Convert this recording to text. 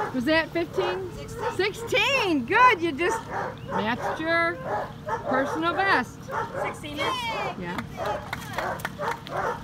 Was that 15? 16. Good. You just matched your personal best. 16 is? Yeah.